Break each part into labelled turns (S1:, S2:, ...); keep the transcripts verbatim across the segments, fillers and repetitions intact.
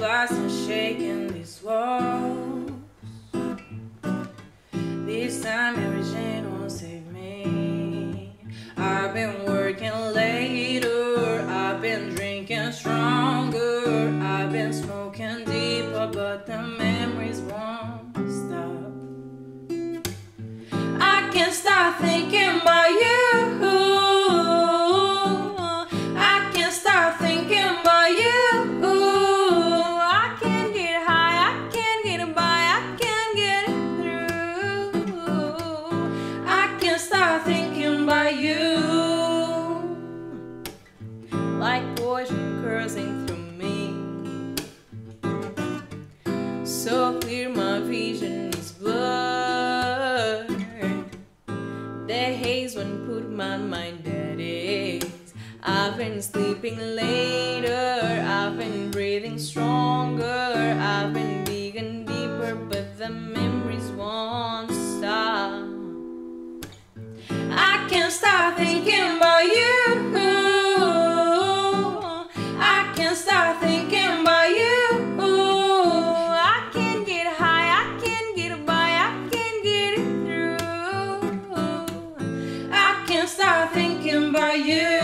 S1: glass and shaking these walls. This time everything won't save me. I've been working later, I've been drinking stronger, I've been smoking deeper, but the memories won't stop. I can't stop thinking about you. I can't stop thinking about you. I can't get high, I can't get by, I can't get through. I can't stop thinking about you. Like poison coursing through me, so clear my vision is blurred. The haze won't put my mind at ease. I've been sleeping later, I've been breathing stronger, I've been digging deeper, but the memories won't stop. I can't stop thinking about you. I can't stop thinking about you. I can't get high, I can't get by, I can't get through. I can't stop thinking about you.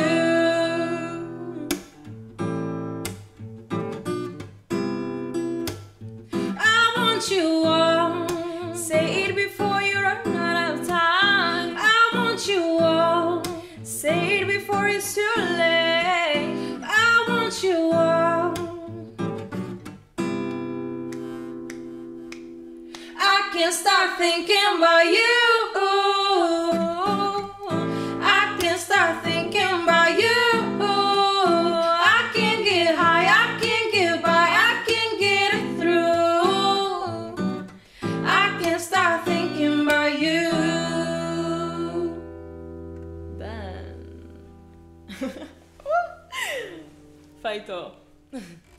S1: I want you all, say it before you run out of time. I want you all, say it before it's too late. I want you all. I can't stop thinking about you. I can't stop thinking about you. I can't get high, I can't get by, I can't get through. I can't stop thinking about you. Ben. Feito.